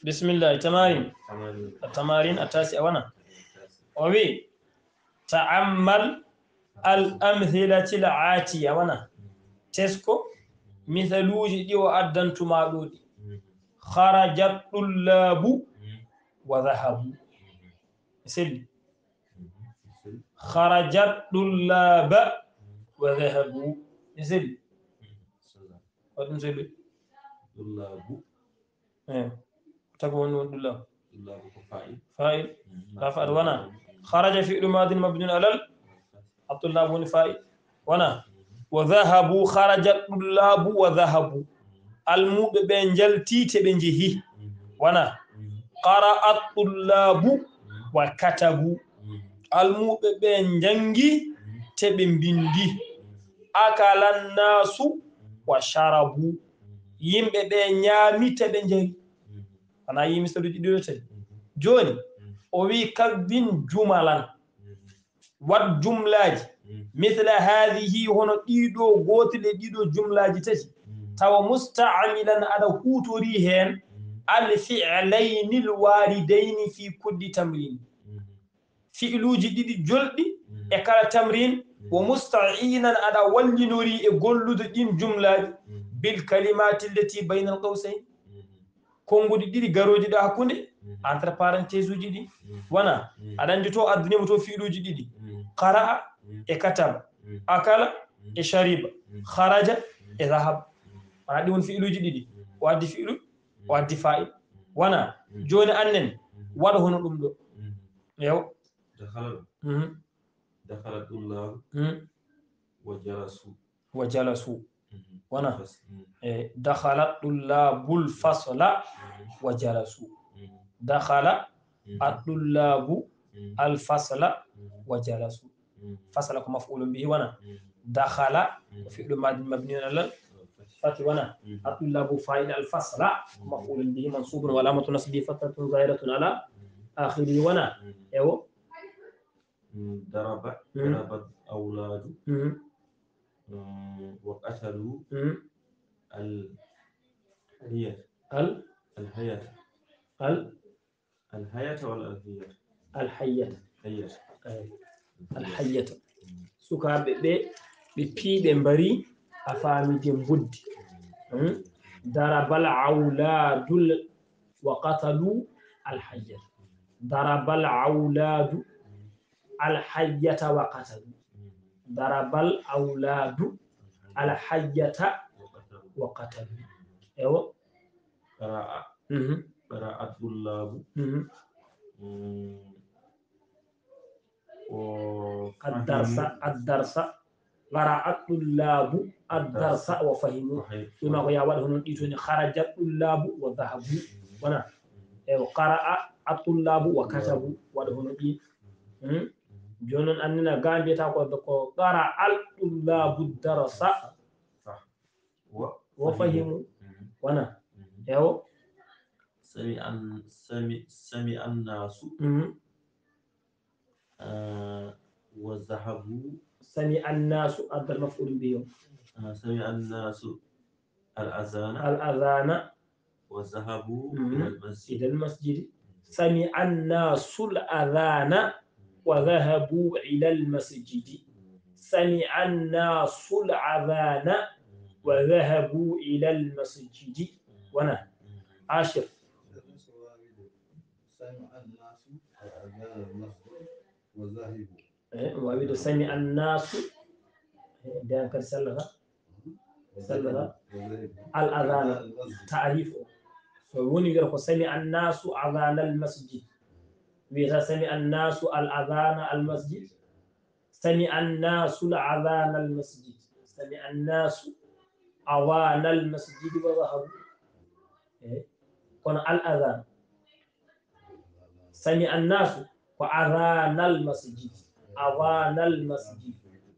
بسم الله. التمارين التاسعة وانا وبي تعمل الأمثلة العاتية وانا تسكو مثلوج دي وأدن تمالودي خرج الطلاب وذهبوا سل خرج الطلاب وذهبوا سل ودن سل طلاب تكون الطلاب طلاب فاعل رفع وانا خرج فعل ماض مبني على الطلاب فاعل وانا وذهبوا خرج الطلاب وذهبوا الموب بنجل تيت بنجهي وانا قرأ الطلاب وكتبوا الموب بنجنجي تبنبندي أكل الناس وشربوا يمبي بنيامي تبنجري أنا يمي سلوجي ديوتي جوني وي كبين جملا والجملاج مثل هذه هنا ديدو غوتل ديدو جملاج تتي تو مستعملا على هوتوريهن الفعلين الواردين في كل تمرين فعلوجي ديدي جولدي اكال تمرين ومستعينا على ولنوري اغولود دين جملاج بالكلمات التي بين القوسين kongude didi garoji da hakkunde entre parenthèse uji di wana adandi to addinimo to fiiluji didi qara'a e kataba akala e shariba kharaja e dhahab wana di won fiiluji didi waddi fiilu waddi fa'il wana joni annen wada hono dum do yow dakhala tullab wa jalasu وانا دخل الطلاب الفصل وجلسوا دخل الطلاب الفصل وجلسوا فصل مفعول به وانا دخل فعل مبني على الفتح وانا الطلاب فاعل الفصل مفعول به منصوب وعلامة نصبه فتحة ظاهرة على آخره وانا ايوه ضربت أولاد وقتلوا الحية ولا الحية سكا بي مبري أفامي جنبودي ضرب الأولاد وقتلوا الحية ضرب الأولاد الحية وقتلوا ضرب الأولاد الحية وقتلوا ايوه قرأ الطلاب الدرس قرأ الطلاب الدرس وفهموا بما يا ولد هنا ديتوني خرج الطلاب وذهبوا وانا قرأ الطلاب وكتبوا ولد هنا دي جونن أننا غامبي تاكو قرأ الطلاب الدرس وفهموا وانا ايوه سمع الناس وذهبوا سمع الناس أدى المفعول به سمع الناس الأذان وذهبوا إلى المسجد سمع الناس الأذان وذهبوا إلى المسجد سمع الناس الأذان وذهبوا إلى المسجد وانا عاشر سمع الناس الأذان وذهبوا وعبد سمع الناس ده كان سلغة الأذان تعريفه فوني يقول سمع الناس أذان المسجد وإذا سمع الناس الأذان المسجد سمع الناس الأذان المسجد سمع الناس أذان المسجد وذهبوا كون الأذان سمع الناس وأذان المسجد أذان المسجد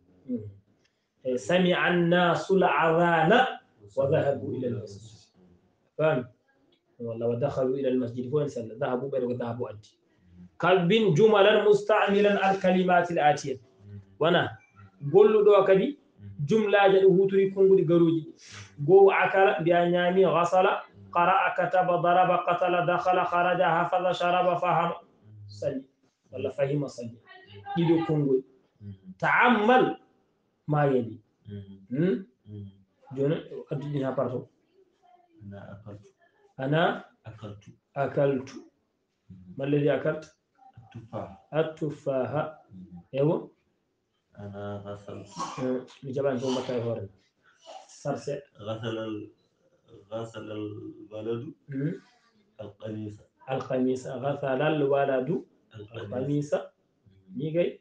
سمع الناس الأذان وذهبوا إلى المسجد فهم والله ودخلوا إلى المسجد فوين سلا ذهبوا بين وذهبوا أنت كلب جملا مستعملا الكلمات الآتية وانا قول له كدي جملة جدو هوتري كونغو دي غروجي غو أكل بيانيامي غسل قرأ كتب ضرب قتل دخل خرج حفظ شرب فهم سني ولا فهم سني إلى كونغول تعمل ما يلي جون أدنيها بارتو أنا أكلت ما الذي أكلت التفاح ايوه أنا غسلت نجبان ثم كايفور سرسة غسل الولد القميص غسل الولد القميص نيجي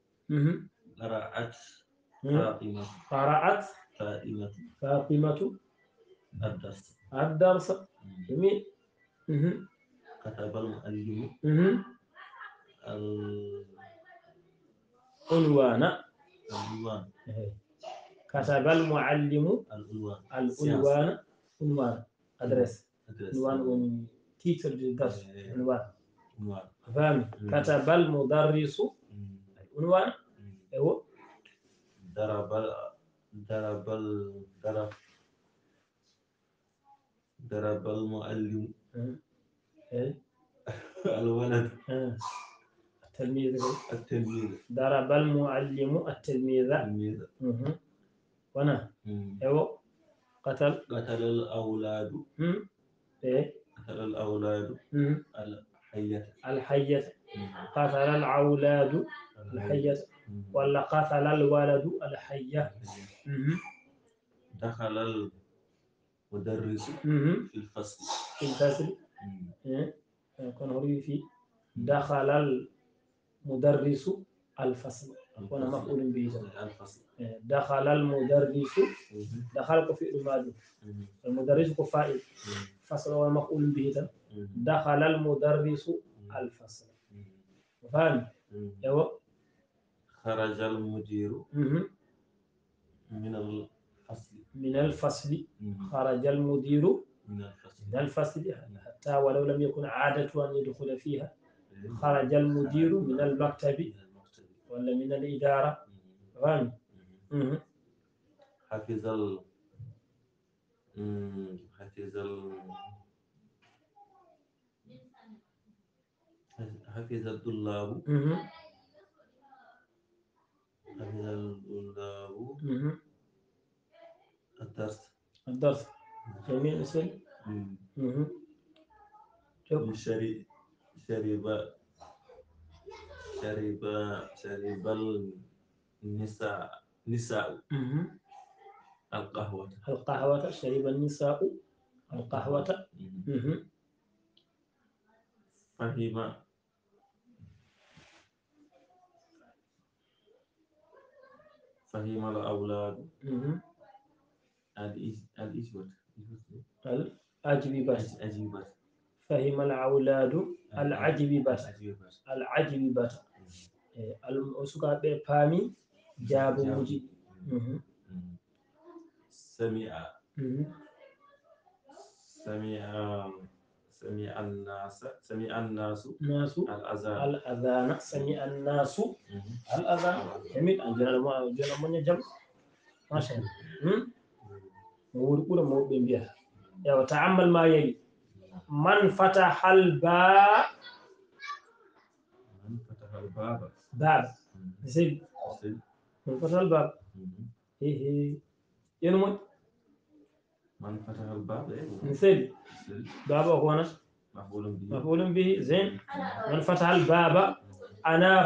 قرأت فاطمة الدرس جميل كتب المعلم العنوان كتب المعلم العنوان عنوان أدرس عنوان تيتر الدرس عنوان فهم كتب المدرس عنوان ايوه ضرب المعلم الولد التلميذ ضرب المعلم التلميذ وانا ايوه قتل الأولاد ايه قتل الأولاد الحية قتل الأولاد الحية ولا قتل الولد الحية دخل المدرس في الفصل كان هو في دخل المدرس الفصل وانا مفعول به دخل المدرس دخل في الماضي المدرس فاعل فصل هو مفعول به دخل المدرس الفصل فاهم ايوه خرج المدير من الفصل خرج المدير من الفصل حتى ولو لم يكن عادة أن يدخل فيها خرج المدير من المكتب ولا من الإدارة فاهم حفظ الطلاب الدرس جميل اسم شرب النساء القهوة شرب النساء القهوة فهم الأولاد الأجوبة فهم الأولاد العجيبة الأسكا بفامي جابوا وجي سمع الناس الأذان سمع الناس الأذان جميل أنجل من يجمع ما شاء الله ورقول موبين بها وتعمل ما يلي من فتح الباب زين من فتح الباب ينمو من فتح الباب مثل باب هو مفعول به زين من فتح الباب أنا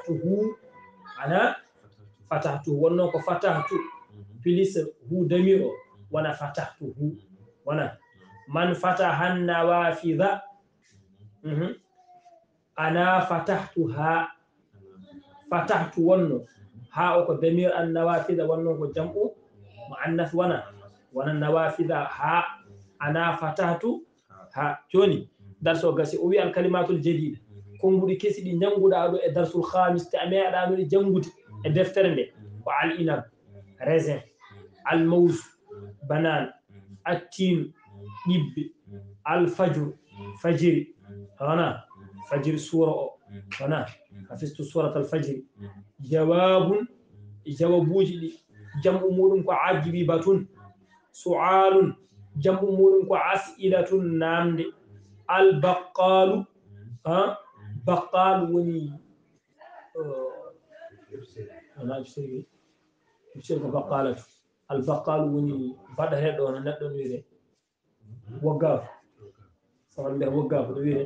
فتحته ونوك فتحته بليس هو دميرو وانا فتحته وانا من فتح النوافذ أنا فتحتها فتحت ونو ها أو دمير النوافذ ونو جمع مؤنث وانا النوافذ ها أنا فتحت ها جوني درس وغاسي أوي الكلمات الجديدة كونغودي كيسي دي نانغودا دو درس الخامس تامي دا دو جانغودي دفتر ندي وعلى الإنب ريزين الموز بنان التين نيب الفجر فجر أنا فجر سورة أنا حفظت سورة الفجر جوابوجي جمع أمور كعاجبي باتون سؤال jam'u muɗum ko as'ilatun namde albaqalu baqalu woni ana ifsir ko baqalatu albaqalu woni baɗateɗo no neɗɗo no wiyete woggafo sawan mbiyata woggafo no wiyete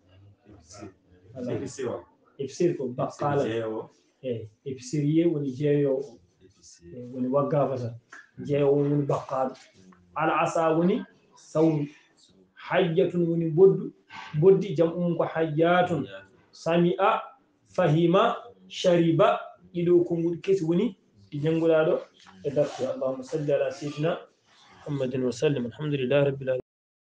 ifsir ko baqala ifsiriye woni jeeyowo woni woggafo tan jeeyowo woni baqalu al asa woni sawru hajjatun woni boddi jam'um ko hajjatun sami'a fahima shariba ɗiɗo konguɗi kesi woni ɗi jannguɗa ɗo e darsu allahumma salli ala sayyidina muhammadin wa sallim alhamdulillahi rabbil alamin